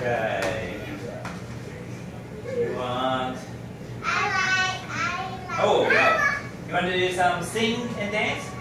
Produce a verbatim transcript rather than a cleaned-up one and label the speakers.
Speaker 1: Okay. You want?
Speaker 2: I like, I like.
Speaker 1: Oh, no. You want to do some sing and dance?